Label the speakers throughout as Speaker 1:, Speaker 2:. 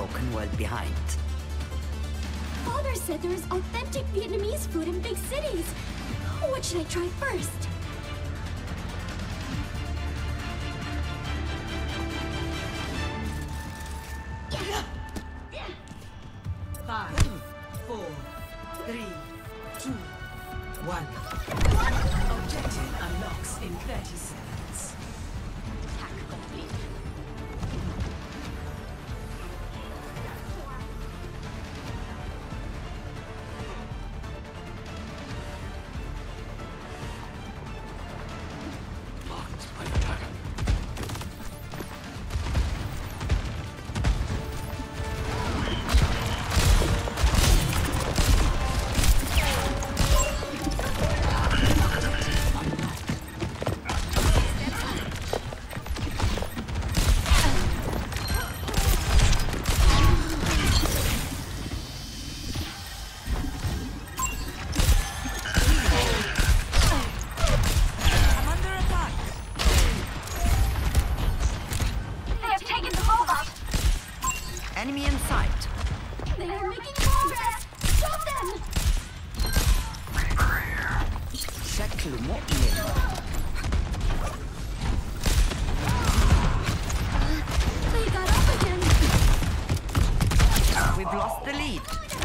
Speaker 1: broken world behind.
Speaker 2: Father said there is authentic Vietnamese food in big cities. What should I try first?
Speaker 3: Five, 4, 3, 2, 1. Objective unlocks in 30 seconds.
Speaker 2: Hack complete.
Speaker 4: Blocked by attacker.
Speaker 1: Enemy in sight.
Speaker 2: They are making progress! Stop them!
Speaker 1: شكله مؤلم.
Speaker 2: They got up again!
Speaker 1: We've lost the lead.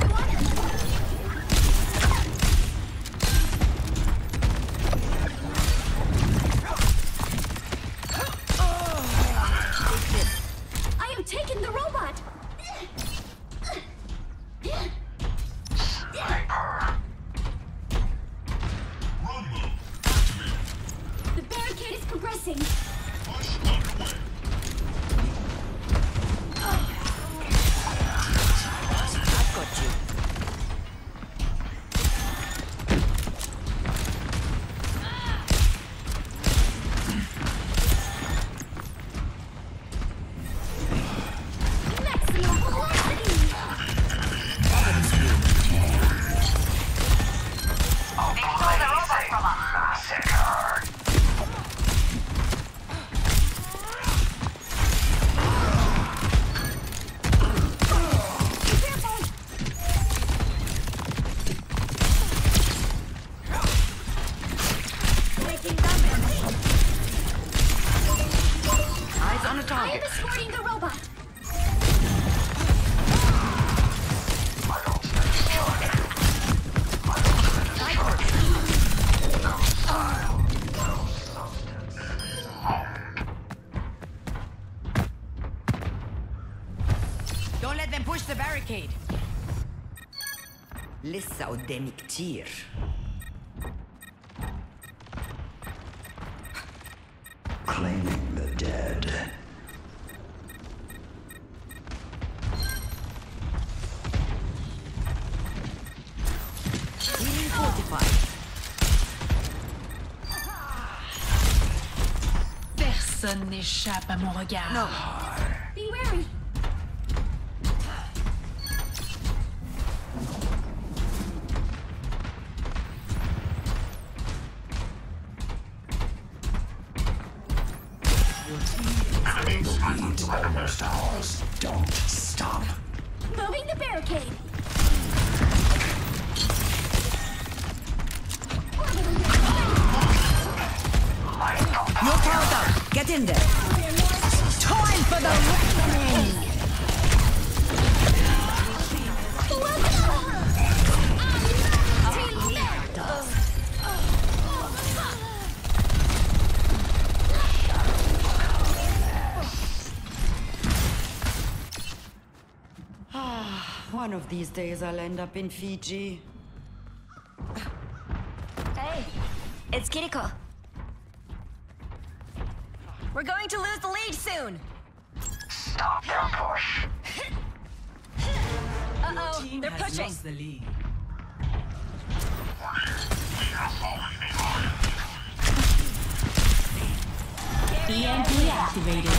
Speaker 2: I have taken the robot! The barricade is progressing!
Speaker 1: I've got you.
Speaker 2: Maximum velocity!
Speaker 1: Taking damage. Eyes on a
Speaker 2: I am
Speaker 1: target.
Speaker 2: escorting the robot!
Speaker 1: Don't let them push the barricade. لسه قدامي كتير.
Speaker 5: Claiming the dead.
Speaker 1: Healing fortified.
Speaker 6: Personne n'échappe à mon regard.
Speaker 1: No.
Speaker 2: Be wary!
Speaker 5: Lead almost ours. Don't stop.
Speaker 2: Moving the barricade!
Speaker 1: No power down. Get in there. Time for the reckoning. One of these days I'll end up in Fiji.
Speaker 2: Hey, it's Kiriko.
Speaker 7: We're going to lose the lead soon!
Speaker 5: Stop their push.
Speaker 7: Uh-oh,
Speaker 3: Team
Speaker 7: they're
Speaker 3: has
Speaker 7: pushing!
Speaker 3: lost the lead.
Speaker 6: EMP activated.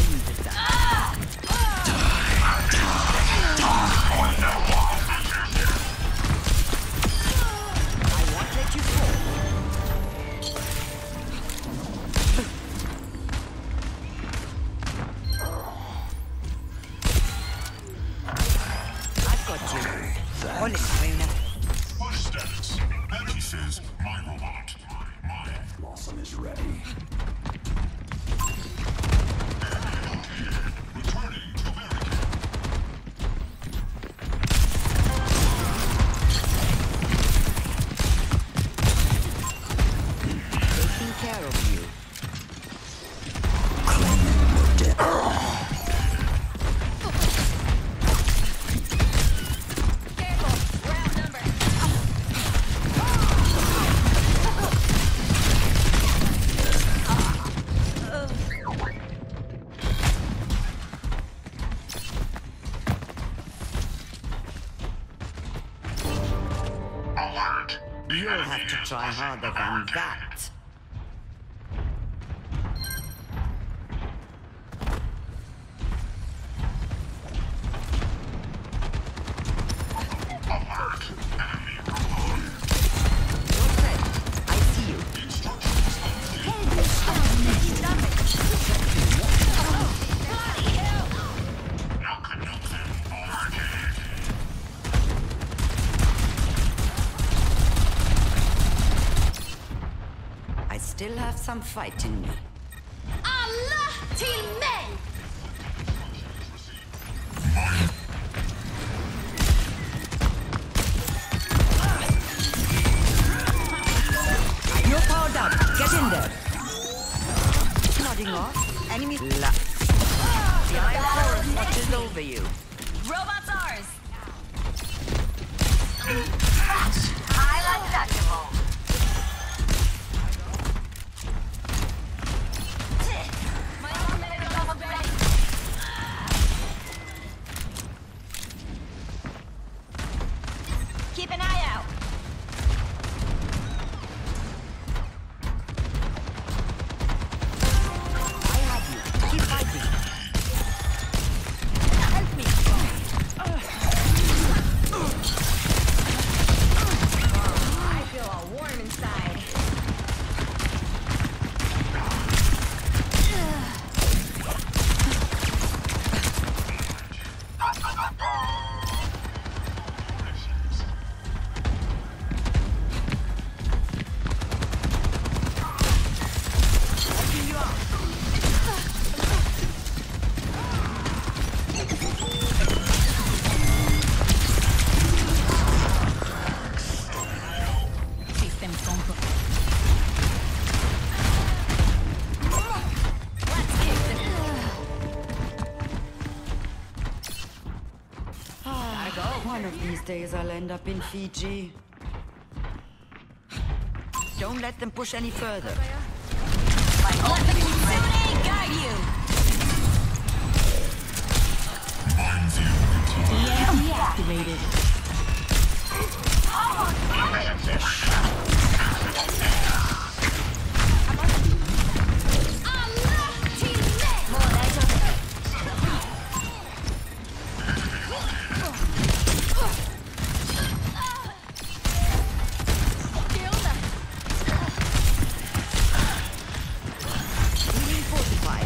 Speaker 1: I won't let you fall.
Speaker 5: is ready.
Speaker 1: Taking care of you.
Speaker 5: Claiming the dead.
Speaker 7: Careful. We're outnumbered.
Speaker 5: Alert.
Speaker 1: You'll have to try harder than that.
Speaker 5: Alert. Enemy
Speaker 1: You're set. I see you. I still have some fight in me.
Speaker 2: Allah till mig!
Speaker 1: You're powered up. Get in there. Nodding off. Enemy. The Iron Forest watches over you.
Speaker 7: Robots ours.
Speaker 2: Highlight touchable.
Speaker 7: My ultimate is almost ready. Keep an eye out.
Speaker 1: I have you. Keep fighting. Help me.
Speaker 7: I feel all warm inside.
Speaker 6: Système sombre.
Speaker 7: Let's kick this.
Speaker 1: One of these days I'll end up in Fiji. Don't let them push any further.
Speaker 7: Let the Kitsune guide you.
Speaker 6: EMP activated.
Speaker 2: Allah till mig!
Speaker 7: More light on it.
Speaker 1: Healing fortified.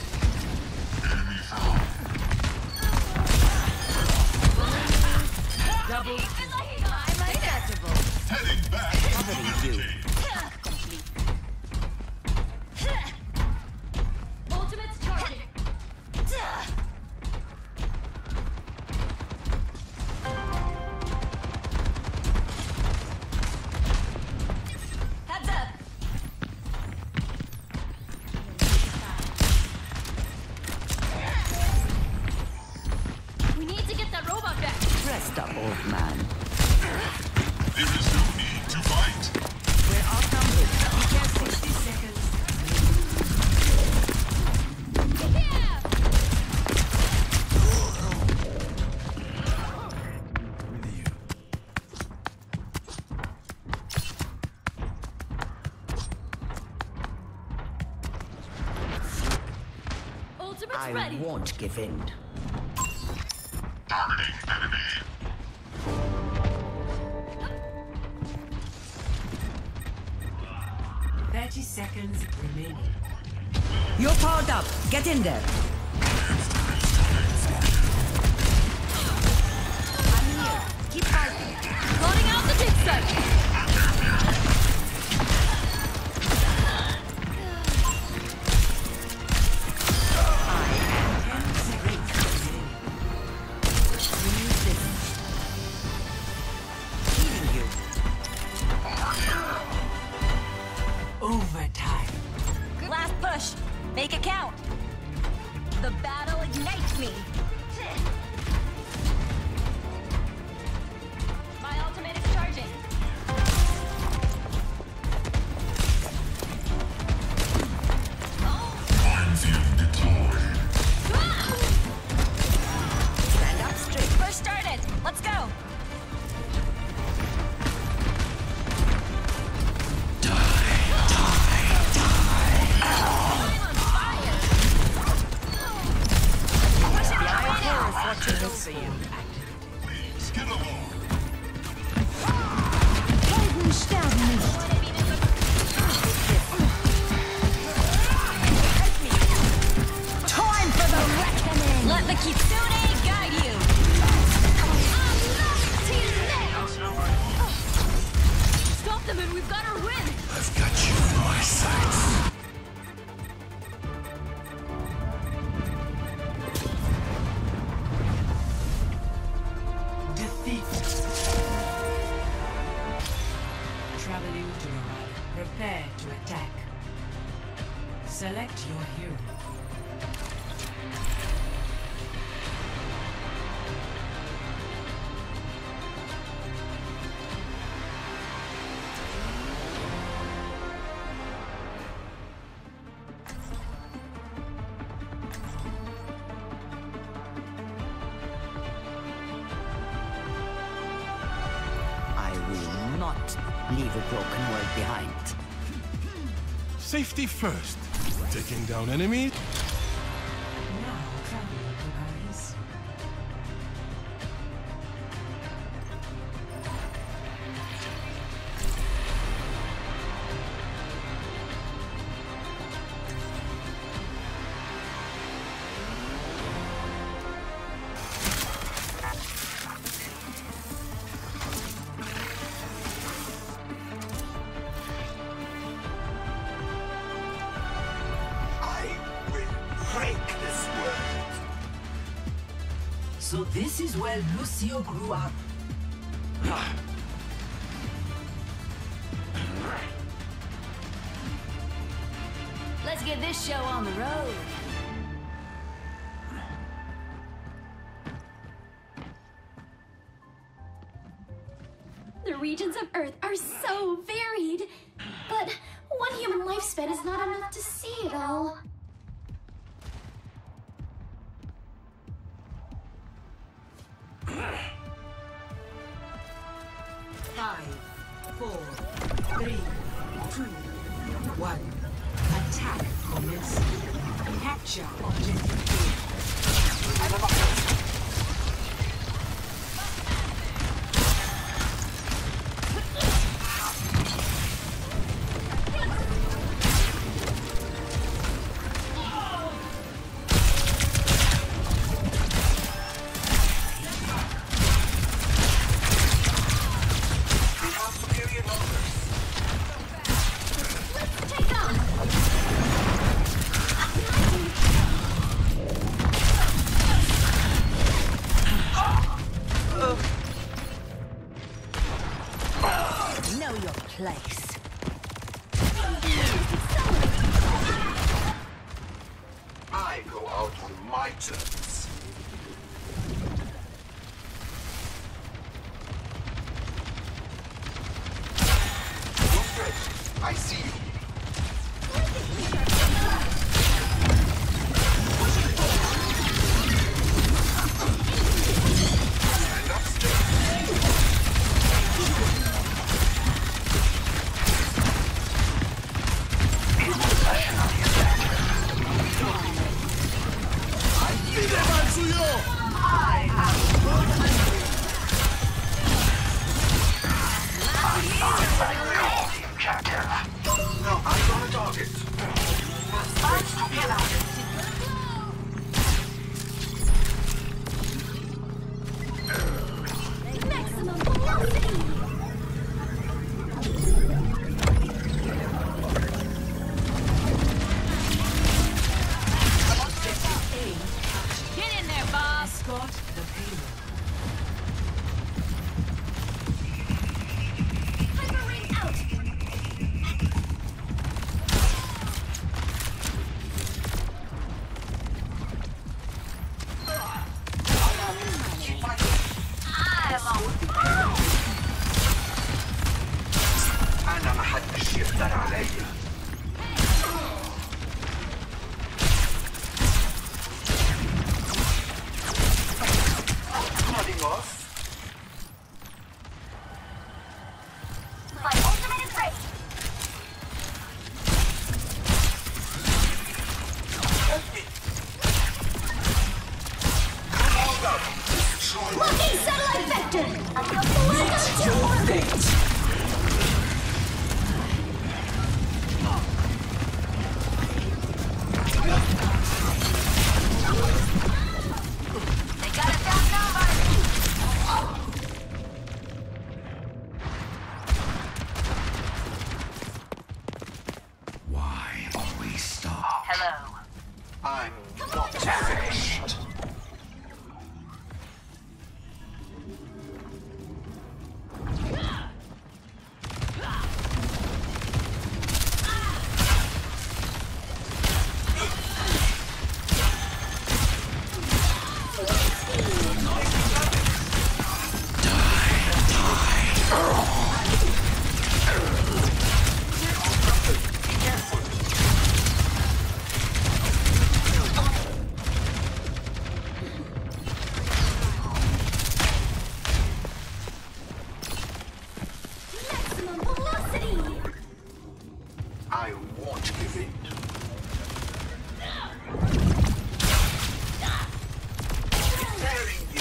Speaker 3: Double.
Speaker 7: I'm untouchable.
Speaker 1: Covering you.
Speaker 2: Ultimate's charging.
Speaker 7: Heads up.
Speaker 2: We need to get that robot back.
Speaker 1: Rest up, old man.
Speaker 5: There is no need to fight.
Speaker 1: We're outnumbered. Be careful.
Speaker 3: 60 seconds.
Speaker 2: Ultimate's
Speaker 1: I
Speaker 2: ready.
Speaker 1: won't give in.
Speaker 5: Targeting enemy.
Speaker 3: 30 seconds remaining.
Speaker 1: You're powered up. Get in there. I'm here. Keep fighting.
Speaker 2: Loading out the dig site.
Speaker 7: Make it count. The battle ignites me. My ultimate is charging.
Speaker 5: Minefield deployed.
Speaker 1: Stand up straight.
Speaker 7: Push started. Let's go.
Speaker 1: Watching for you.
Speaker 5: Please get along.
Speaker 1: Helden sterben nicht. Time for the reckoning.
Speaker 7: Let the Kitsune guide you. Stop them and we've got our win.
Speaker 4: I've got you in my sights.
Speaker 3: Defeat. Traveling to Nirvana. Prepare to attack. Select your hero.
Speaker 1: I will not leave a broken world behind.
Speaker 8: Safety first. Taking down enemies.
Speaker 3: Now traveling to Paris. So this is where Lucio grew up.
Speaker 7: Let's get this show on the road.
Speaker 2: The regions of Earth are so varied. But one human lifespan is not enough to see it all.
Speaker 3: Five, 4, 3, 2, 1. Attack commencing. Capture objective.
Speaker 1: Know your place.
Speaker 5: I go out on my terms. Don't fret. I see you. Stand up straight. Now I'm on a target. Sparks together.
Speaker 2: Maximum velocity!
Speaker 7: Get in there, Bob.
Speaker 3: Escort the payload.
Speaker 2: Hyper ring out!
Speaker 7: My ultimate is ready. Locking satellite vector. Welcome to orbit. They got us outnumbered.
Speaker 4: Why always stop?
Speaker 7: Hello.
Speaker 9: I'm not finished.
Speaker 2: Maximum velocity!
Speaker 9: I won't give in. Preparing you.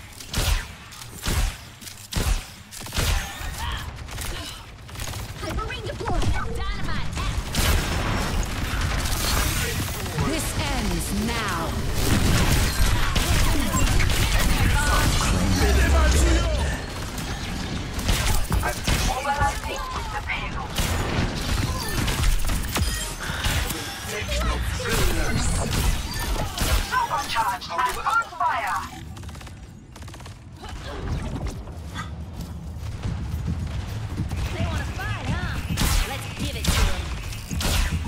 Speaker 2: Hyper ring deployed! Dynamite!
Speaker 1: This ends now.
Speaker 7: Mobilizing the payload. Supercharged and on fire. They want to fight, huh? Let's give it to them.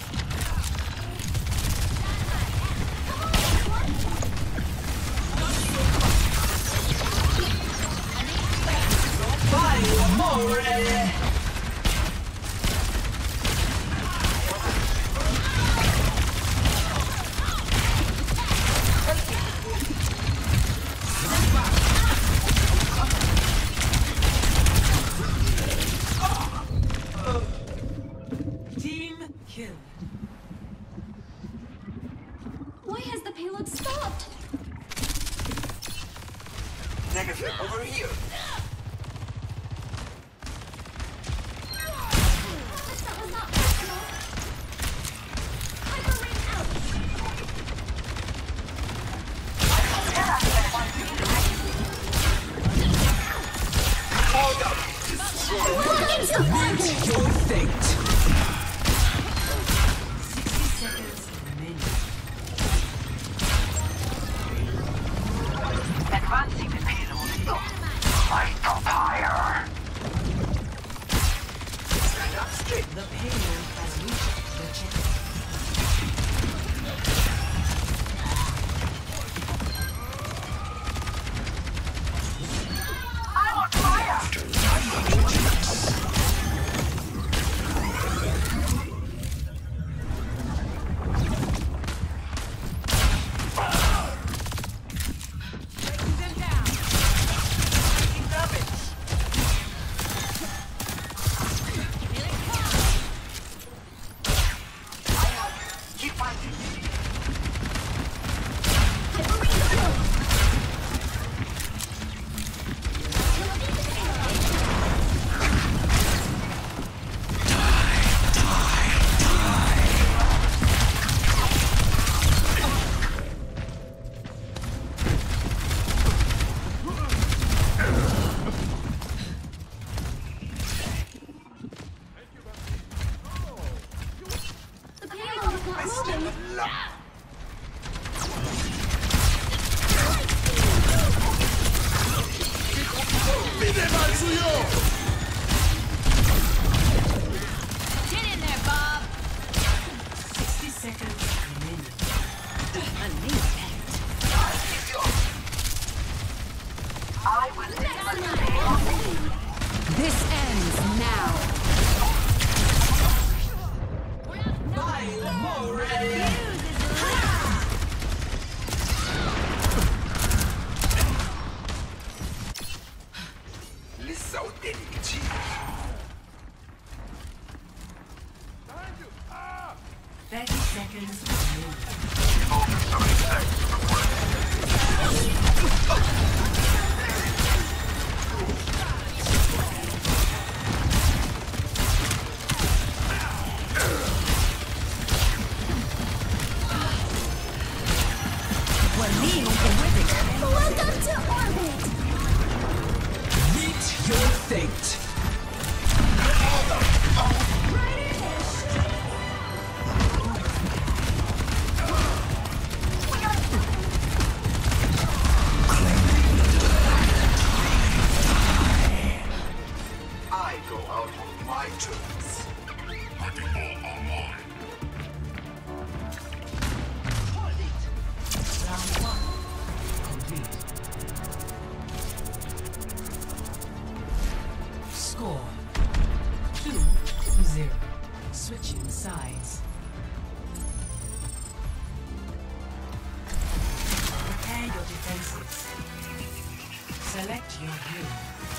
Speaker 3: Team kill.
Speaker 2: Why has the payload stopped?
Speaker 9: Negative over here.
Speaker 2: That was not personal. Hyper ring out! Locking to orbit!
Speaker 9: Your fate.
Speaker 3: 60 seconds remaining.
Speaker 7: Advancing the payload. Light the fire.
Speaker 3: The payload has reached the checkpoint.
Speaker 7: I want fire.
Speaker 9: Keep fighting.
Speaker 2: Hyper ring deployed! The payload is not moving!
Speaker 7: Get in there, Bob.
Speaker 3: 60 seconds remaining.
Speaker 7: I will deliver the payload.
Speaker 1: This ends now.
Speaker 3: seconds.
Speaker 2: Welcome to orbit!
Speaker 3: Meet your fate.
Speaker 9: I go out on my terms.
Speaker 5: Wrecking ball online.
Speaker 3: Round one. Complete. Score 2-0. Switching sides. Prepare your defenses. Select your hero.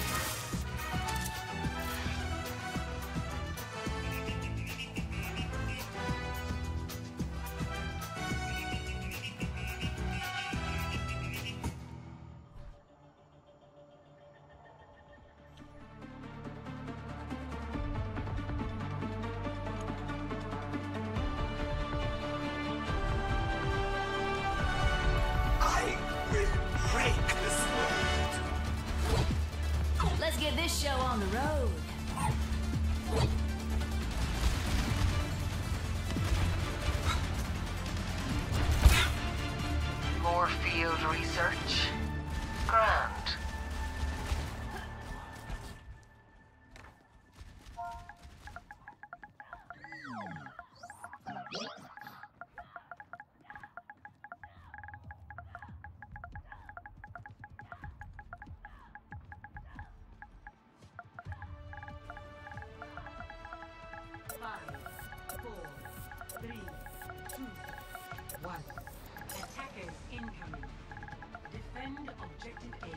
Speaker 9: I will break this world.
Speaker 7: Let's get this show on the road.
Speaker 1: More field research? Grand.
Speaker 3: Attackers incoming. Defend objective A.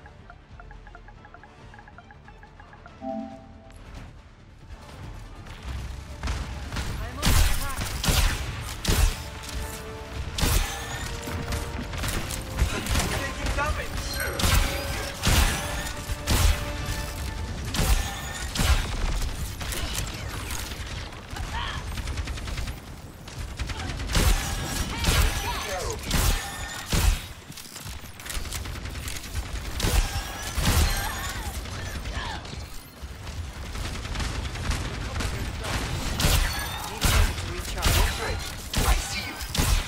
Speaker 9: Taking damage. I see you.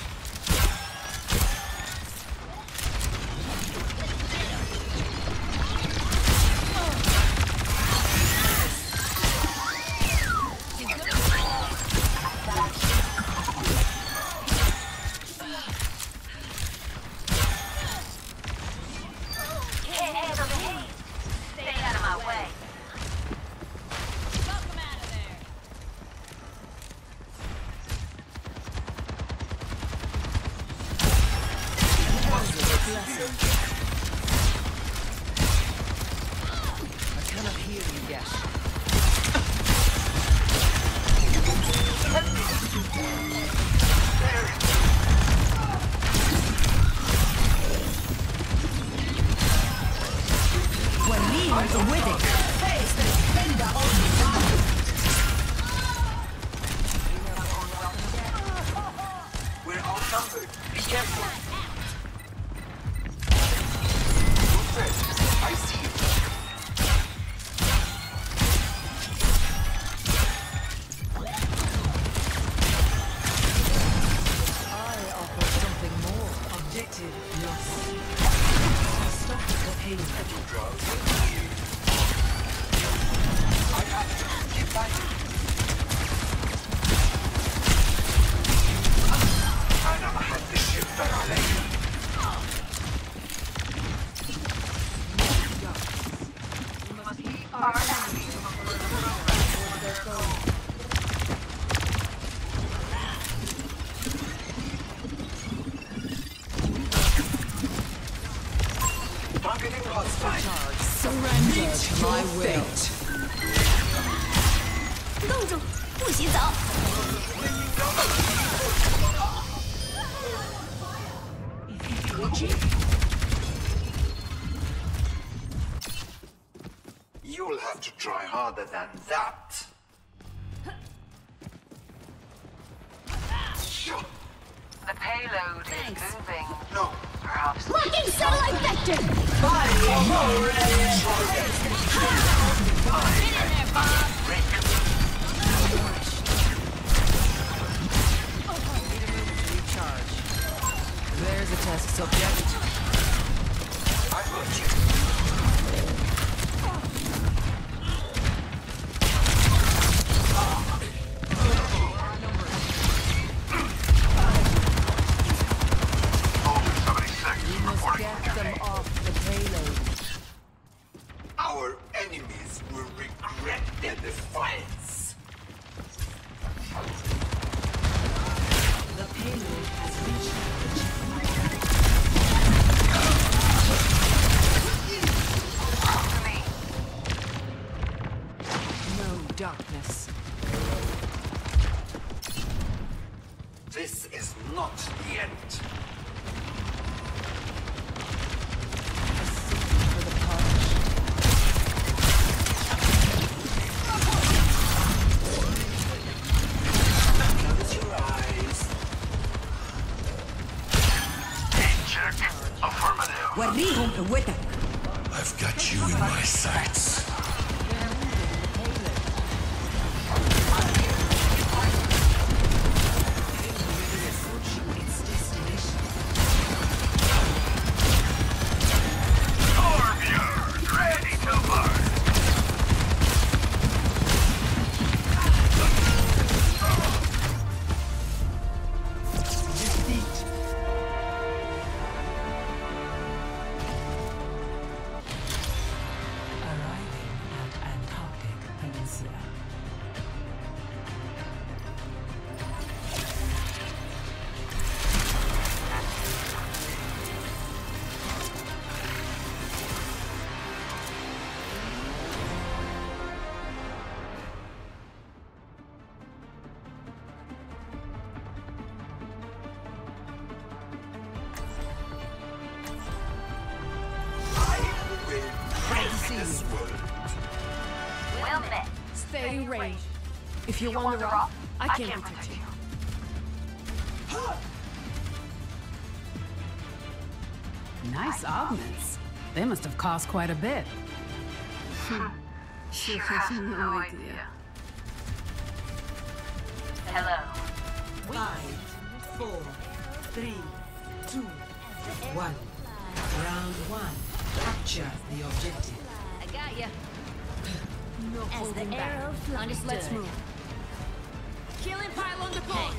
Speaker 7: Can't handle the heat. Stay out of my way. Welcome out of there.
Speaker 1: I cannot hear you yet. When needs a wedding.
Speaker 9: We're outnumbered. Be careful. I see you.
Speaker 1: I offer something more.
Speaker 3: Objective lost. Stop the pain.
Speaker 9: I got you. Keep fighting. I never had this ship better. Targeting hostile.
Speaker 1: Surrender to my will.
Speaker 2: 冻住，不许走！
Speaker 9: You'll have to try harder than that.
Speaker 1: The payload is moving.
Speaker 9: No.
Speaker 1: Perhaps
Speaker 2: Locking satellite vector!
Speaker 1: recharge. There's a test subject.
Speaker 9: I heard you.
Speaker 1: We must get them off the payload.
Speaker 9: Our enemies will regret their defiance.
Speaker 3: The payload has reached
Speaker 1: No darkness.
Speaker 9: This is not the end.
Speaker 1: For the punch.
Speaker 9: Close your eyes.
Speaker 5: Check. Affirmative.
Speaker 4: I've got you in my sights.
Speaker 5: Ready to burn.
Speaker 3: arriving at Antarctic Peninsula.
Speaker 9: I will break this world.
Speaker 7: Well met.
Speaker 6: Stay in range. If you want to rock, I can protect you. Nice augments. They must have cost quite a bit.
Speaker 1: You have no idea.
Speaker 7: Hello.
Speaker 3: 5, 4, 3, 2, 1. Round 1. Capture the objective.
Speaker 7: I got ya.
Speaker 1: No
Speaker 7: As the
Speaker 1: holding back.
Speaker 7: arrow flies.
Speaker 1: Let's move.
Speaker 6: Killing pylon deployed.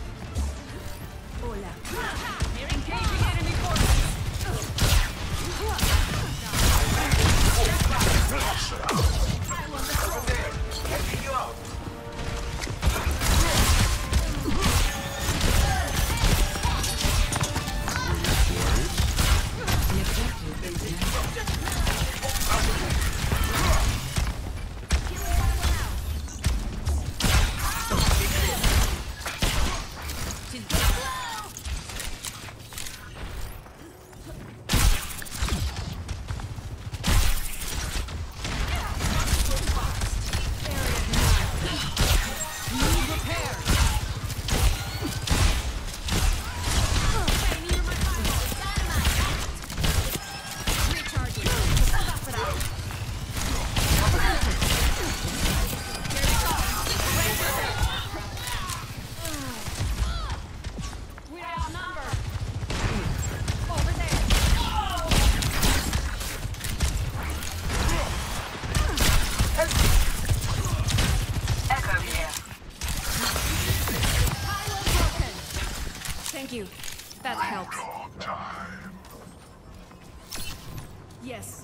Speaker 1: Hola.
Speaker 6: Engaging enemy forces.
Speaker 9: Over there, helping you out.
Speaker 3: The objective is now.
Speaker 1: Echo here.
Speaker 6: Thank you. That helps.
Speaker 5: Dog time.
Speaker 6: Yes.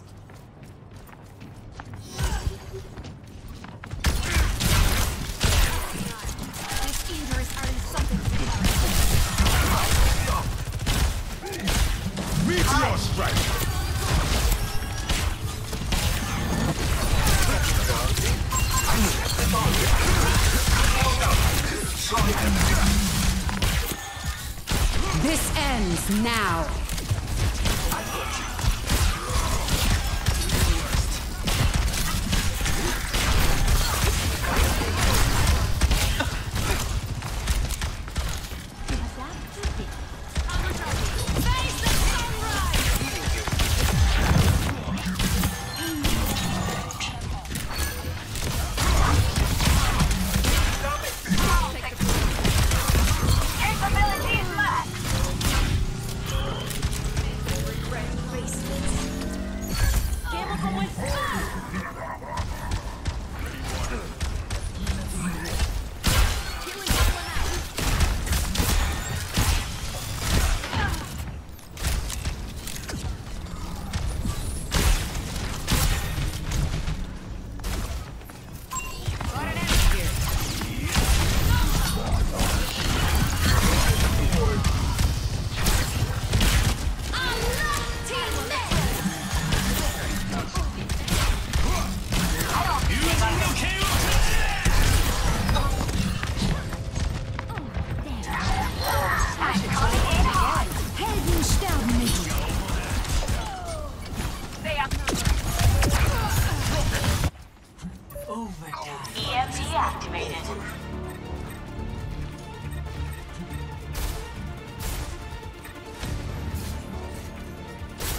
Speaker 2: These eaters are in something.
Speaker 5: Meteor strike.
Speaker 6: This ends now.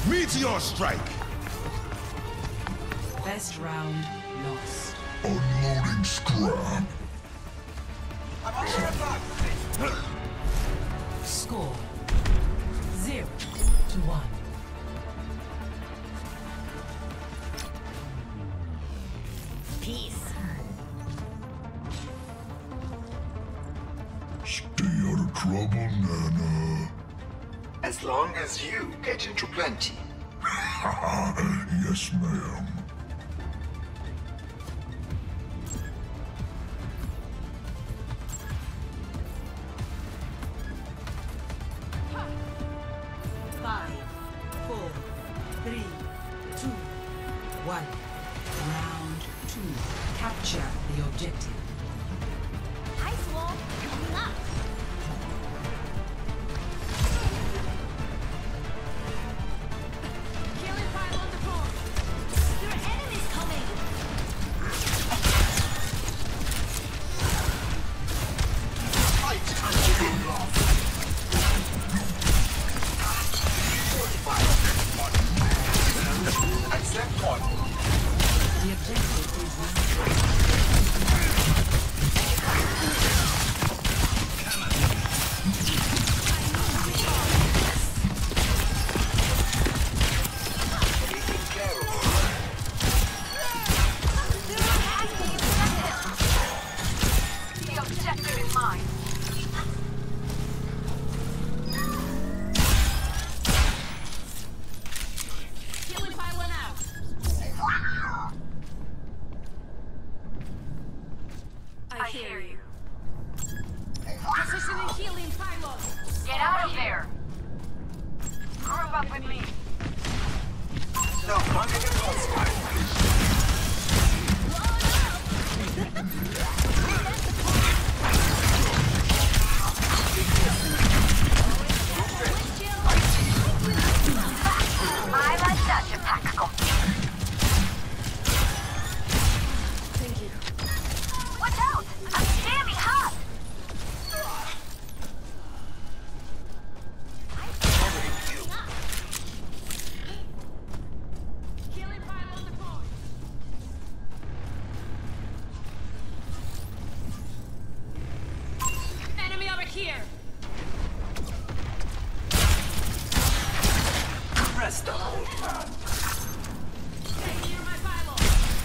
Speaker 8: Meteor strike!
Speaker 3: Best round lost.
Speaker 4: Unloading scrap.
Speaker 3: Score 0-1.
Speaker 7: Peace.
Speaker 4: Stay out of trouble, Nana.
Speaker 9: As long as you get into plenty.
Speaker 4: Yes, ma'am.
Speaker 3: Five, 4, 3, 2, 1. Round 2. Capture the objective.
Speaker 7: Ice wall coming up. Killing fire on the phone. There are enemies coming.
Speaker 9: Accept one.
Speaker 3: The objective is
Speaker 1: The objective is mine.
Speaker 7: Killing fire one out. I hear you. Positioning healing pylon.
Speaker 1: Get out of there! Group up with me.
Speaker 9: No, running in hostile.
Speaker 1: I like that, tactical.
Speaker 7: Thank you.
Speaker 1: Watch out! I'm jamming hot!
Speaker 7: Killing fire on the phone. Enemy over here.
Speaker 9: Rest the whole man.
Speaker 7: Stay near my pylon.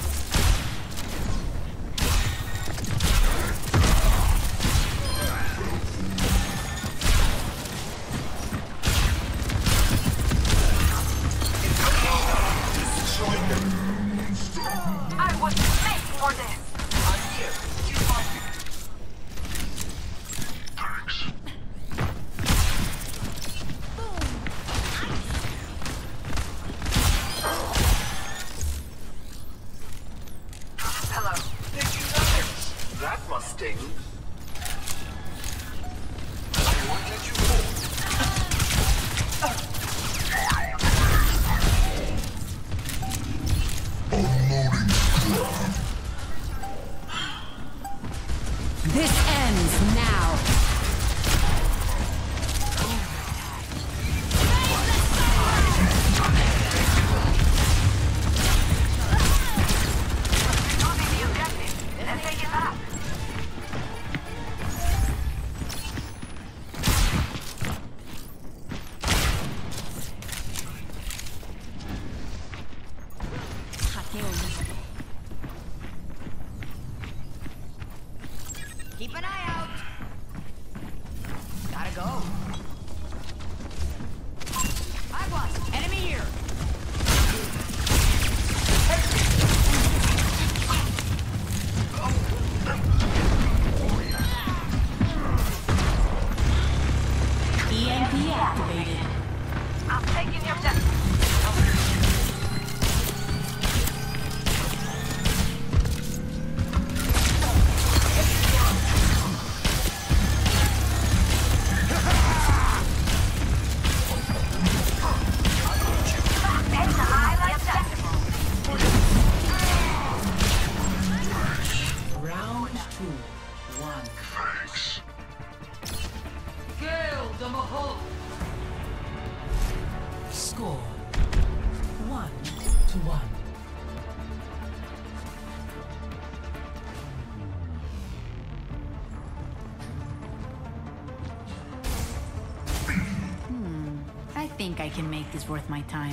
Speaker 1: I was made for this!
Speaker 9: I'm here. Keep fighting.
Speaker 1: Hello.
Speaker 9: Did you notice? That must sting. I won't let you go.
Speaker 4: Unloading scrap.
Speaker 6: This ends now.
Speaker 1: Losing the objective. Let's take it back.
Speaker 7: Keep an eye out.
Speaker 1: Gotta go. Eyewatch! Enemy here!
Speaker 6: EMP activated.
Speaker 1: I'm taking your death. Take the highlight objective.
Speaker 3: round 2. 1.
Speaker 4: Thanks.
Speaker 3: Gale the Mahal. Score
Speaker 6: think I can make this worth my time.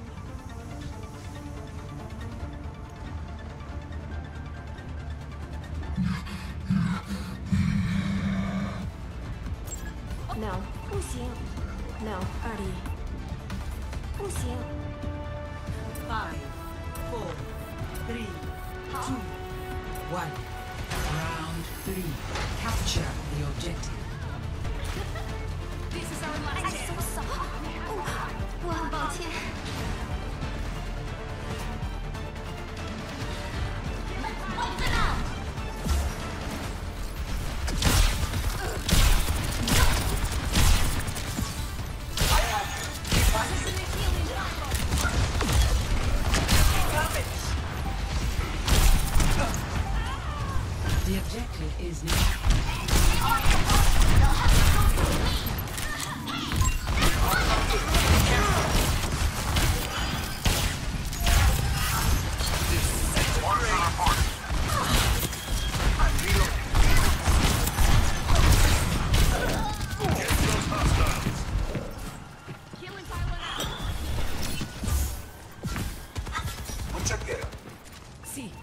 Speaker 2: No, 不行. No, Artie. 不行.
Speaker 3: 5, 4, 3, 2, 1. Round 3. Capture the objective.
Speaker 2: This is our last chance. 哎，怎么扫？我很抱歉。
Speaker 3: The objective is now.
Speaker 6: See.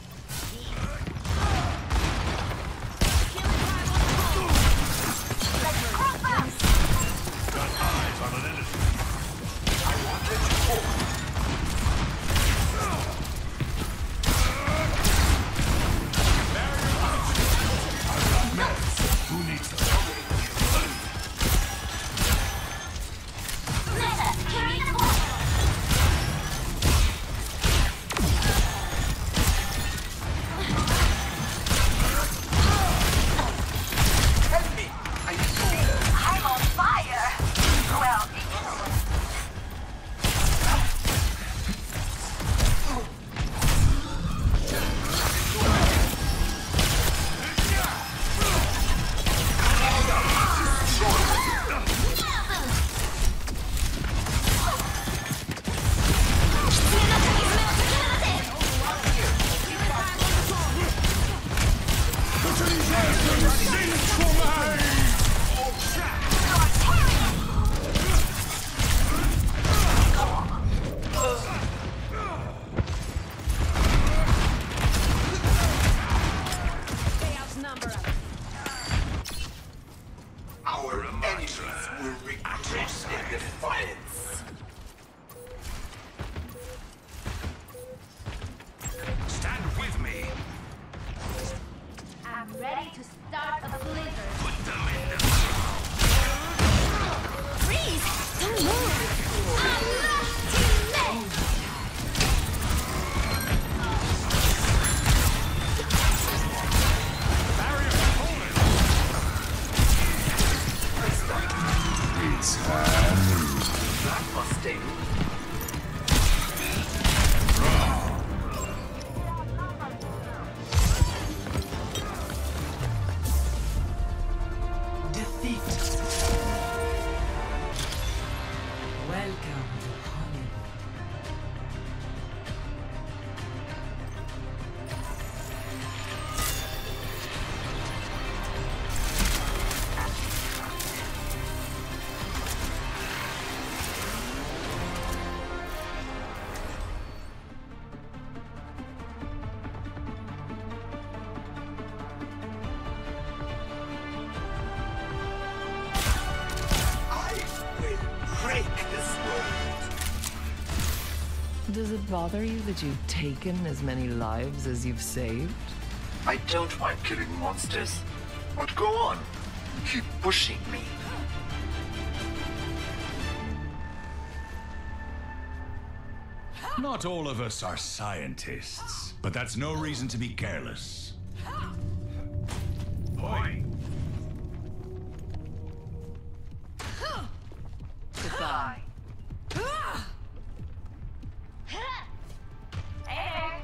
Speaker 9: Our enemies will regret their defiance.
Speaker 5: Stand with me.
Speaker 7: I'm ready to start a blizzard.
Speaker 5: Put them in the
Speaker 2: Freeze! Don't move! Allah!
Speaker 4: It's hammered.
Speaker 9: That must sting.
Speaker 3: Defeat. Welcome to Hollywood.
Speaker 9: I will break this world.
Speaker 10: Does it bother you that you've taken as many lives as you've saved?
Speaker 9: I don't mind killing monsters. But go on. Keep pushing me.
Speaker 5: Not all of us are scientists, but that's no reason to be careless. Boy.
Speaker 10: Goodbye.
Speaker 7: Hey,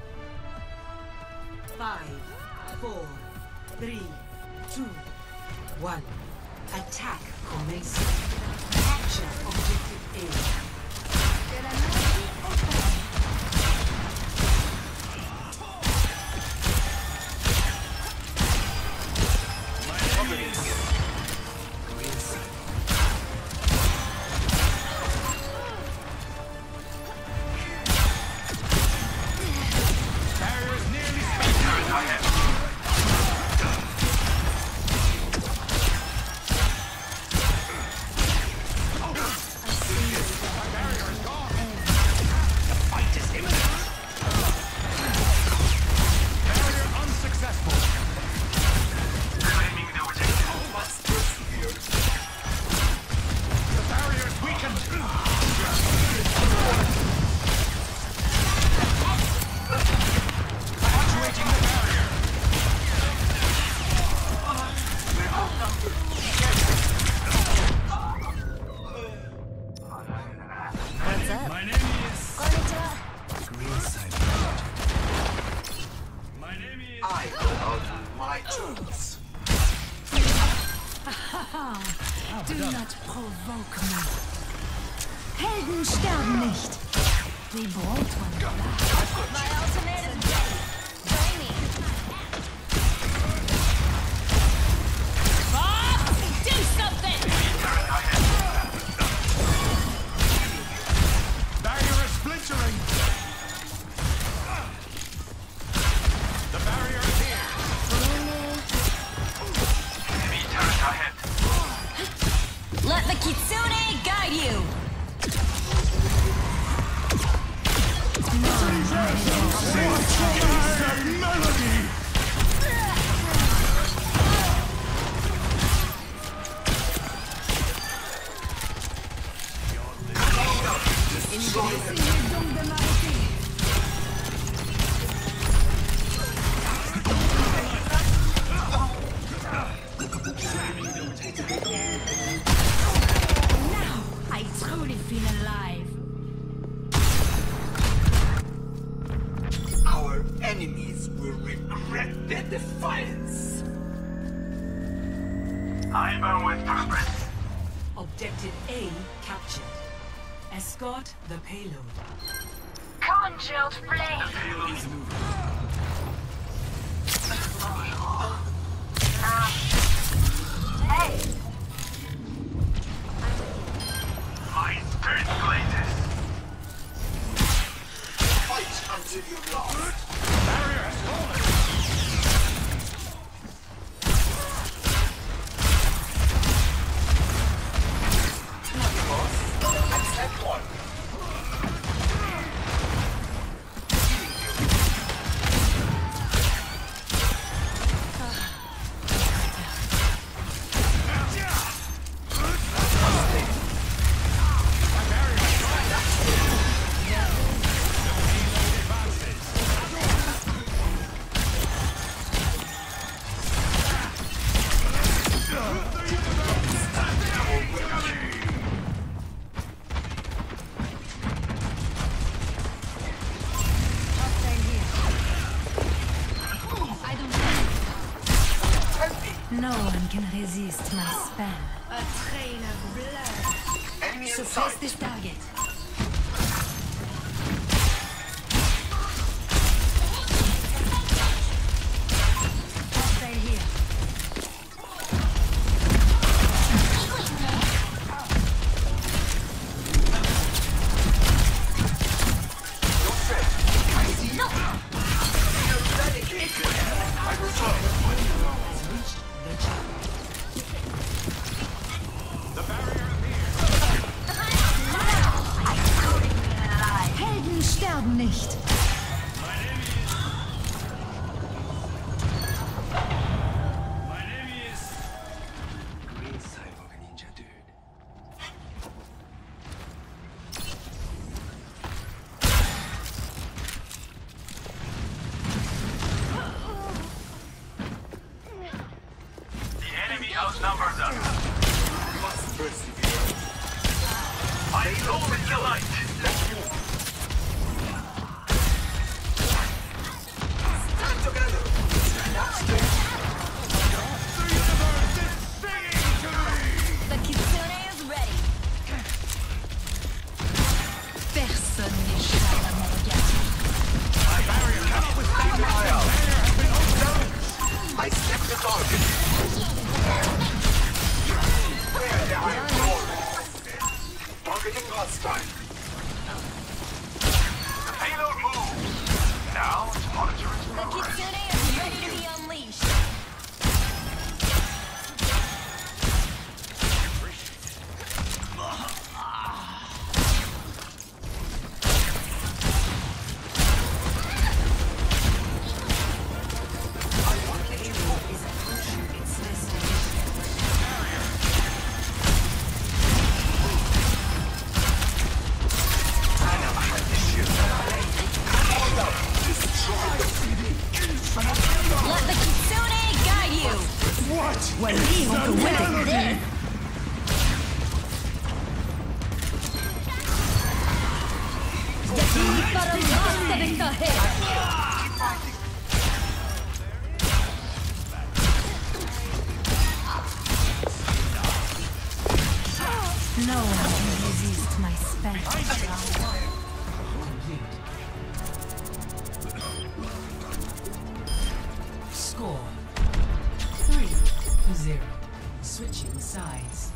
Speaker 3: 5, 4, 3, 2, 1. Attack commencing. Capture objective A.
Speaker 6: Do not provoke me.
Speaker 1: Helden sterben nicht.
Speaker 6: We both want to
Speaker 7: My ultimate is ready. Join me. Bob, do something!
Speaker 5: Barrier is splintering! The barrier is here!
Speaker 9: Enemy turret ahead.
Speaker 7: Let the Kitsune guide you!
Speaker 5: Melody!
Speaker 6: I truly feel alive.
Speaker 9: Our enemies will regret their defiance. I burn with purpose.
Speaker 3: Objective A captured. Escort the payload.
Speaker 7: Congealed flame!
Speaker 9: Payload is moving.
Speaker 7: Hey!
Speaker 9: My spirit blazes. Fight until you lost.
Speaker 5: Barrier has fallen!
Speaker 9: Accept one.
Speaker 6: No one can resist my spell.
Speaker 1: A train of blood.
Speaker 9: Enemy in
Speaker 6: Suppress
Speaker 9: sight.
Speaker 6: this target.
Speaker 1: Hostile here. Helden sterben nicht.
Speaker 5: My name is...
Speaker 9: Green Cyborg Ninja Dude. The enemy outnumbers us. Must persevere. I go with the light. Stand together.
Speaker 7: The Kitsune is ready.
Speaker 6: Personne n'échappe à mon regard.
Speaker 9: I step the target. Where the iron door? Targeting hostile. The payload moves. Now to monitor its
Speaker 7: The
Speaker 9: progress.
Speaker 7: Kitsune is ready to be unleashed. Let the Kitsune guide you.
Speaker 1: When he walk away.
Speaker 7: But a lost avec the hit.
Speaker 6: No one can resist my spell.
Speaker 3: Score 3-0. Switching sides.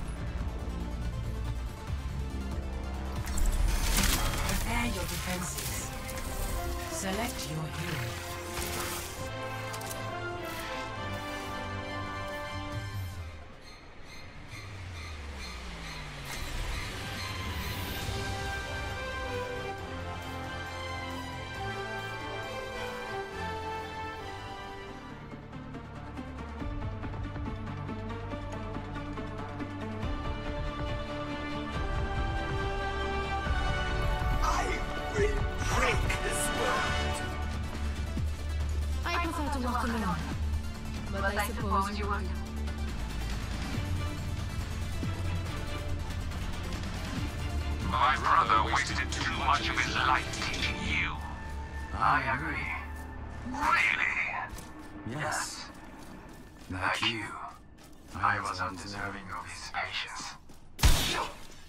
Speaker 3: Prepare your defenses. Select your hero.
Speaker 2: I prefer to walk alone. But I suppose you will.
Speaker 9: My brother wasted too much of his life teaching you. I agree. Really? Yes. Like you, I was undeserving of his patience.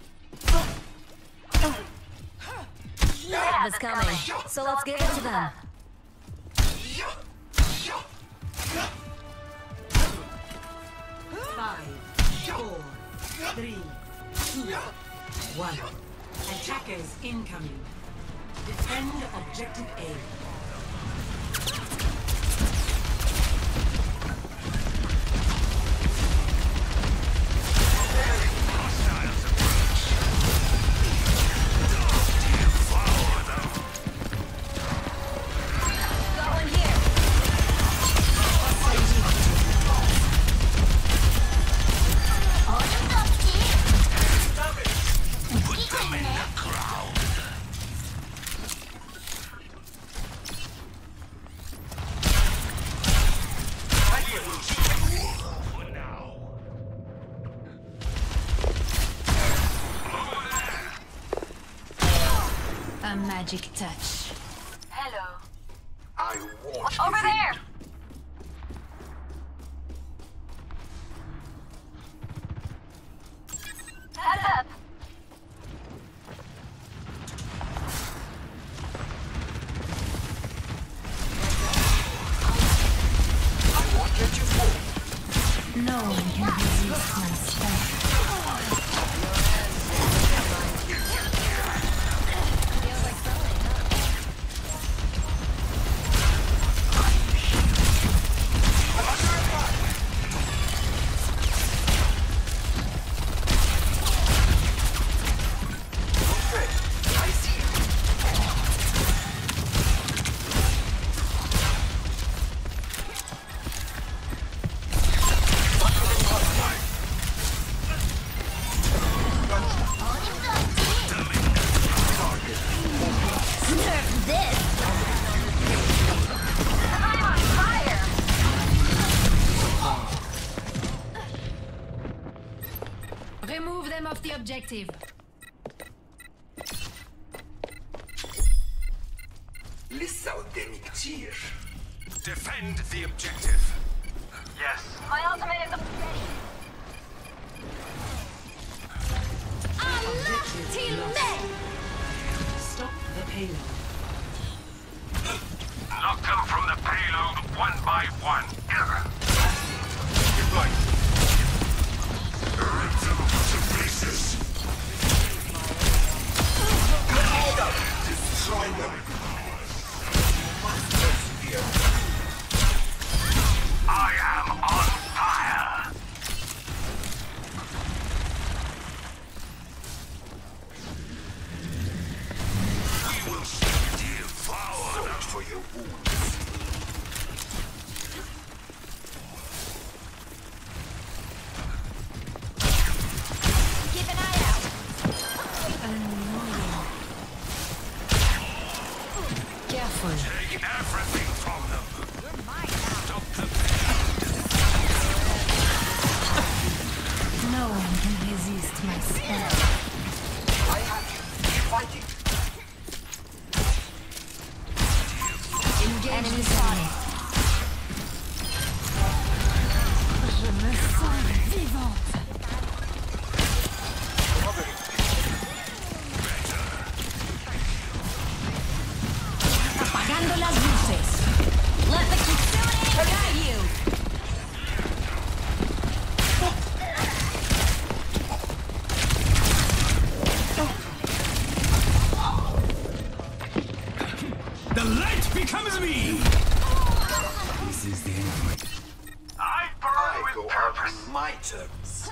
Speaker 7: They have us coming, so let's give it to them.
Speaker 3: Five, 4, 3, 2, 1. Attackers incoming. Defend objective A.
Speaker 6: A magic touch.
Speaker 7: Hello.
Speaker 9: I want
Speaker 7: Over there! Heads up!
Speaker 6: No one can resist my spell. Remove them off the objective.
Speaker 9: defend the objective. Yes.
Speaker 7: My ultimate is ready.
Speaker 3: Stop the payload.
Speaker 9: Knock them from the payload one by one. You're right. Rip them to pieces. Destroy them. I am on fire. We will devour them for your wounds.
Speaker 7: Keep an eye out.
Speaker 6: Careful.
Speaker 9: Take everything from them. Stop the
Speaker 6: No one can resist my spell.
Speaker 9: I have you. Keep fighting.
Speaker 6: Enemy spotted. Je me sens vivante.
Speaker 9: items.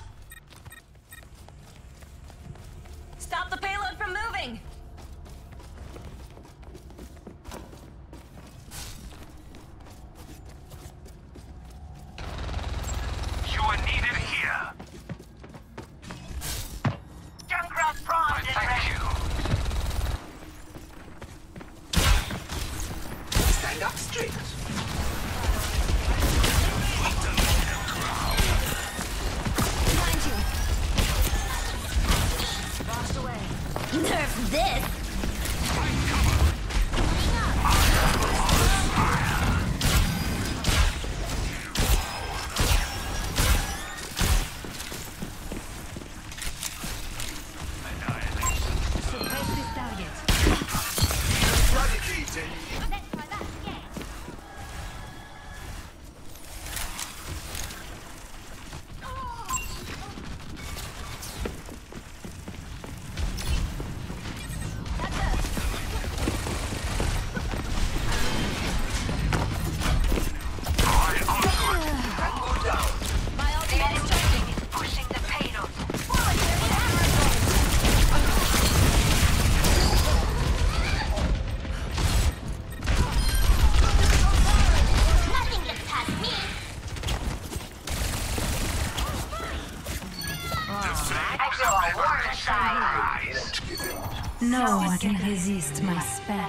Speaker 7: Stop the payload from moving!
Speaker 9: You are needed here. Junkrat primed and ready. Stand up straight.
Speaker 7: Nerf this!
Speaker 1: Suppress this target.
Speaker 7: Let's try that again.
Speaker 1: No one can resist my spell.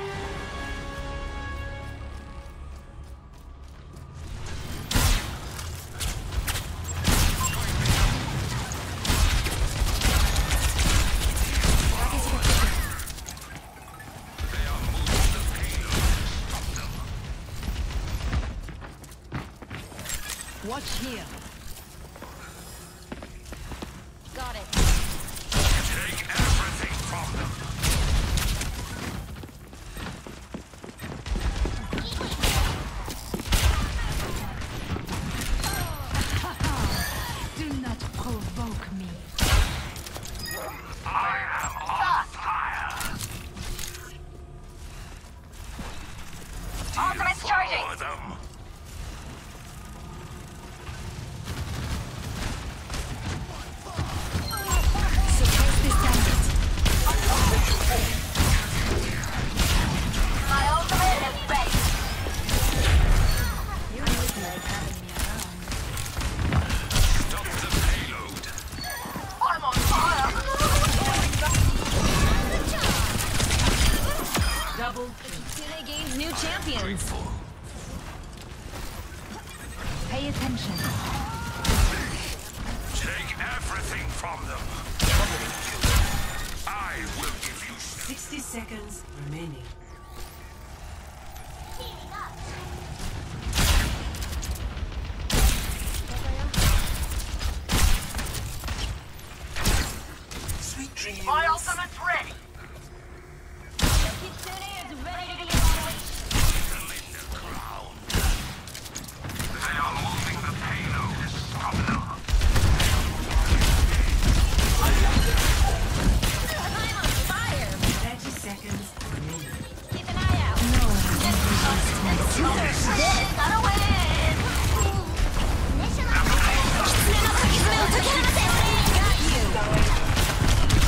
Speaker 6: Watch here.
Speaker 7: Got it.
Speaker 9: Take everything from them.
Speaker 6: Do not provoke me.
Speaker 9: I am on fire.
Speaker 7: Ultimate's charging.
Speaker 9: For them.
Speaker 1: Suppress this target.
Speaker 7: My ultimate is ready.
Speaker 1: You look like having me around.
Speaker 9: Stop the payload.
Speaker 7: I'm on fire.
Speaker 6: Double
Speaker 7: Today gains new champions.
Speaker 9: Grateful.
Speaker 1: Pay attention.
Speaker 9: Take everything from them. I will give you
Speaker 3: 60 seconds remaining.
Speaker 9: sweet dreams.
Speaker 7: My ultimate's ready. Kitsune is ready to be unleashed.
Speaker 9: They are moving the payload. Stop them.
Speaker 7: I'm on fire.
Speaker 3: 30 seconds remaining.
Speaker 7: Keep an eye out. This, gotta win. Got you.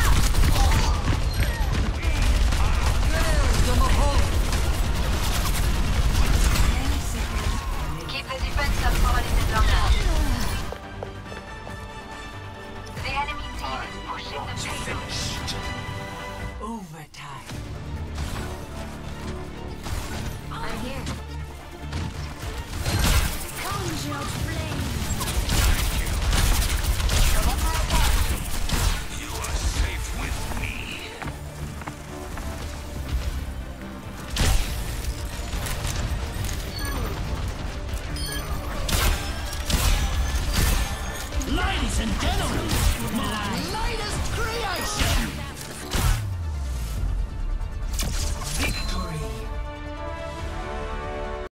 Speaker 7: Keep the defense up for a little longer. The enemy team is pushing the payload.
Speaker 3: Overtime.
Speaker 7: I'm here. Conjure flame.
Speaker 9: You are safe with me.
Speaker 11: Ladies and gentlemen, my latest creation!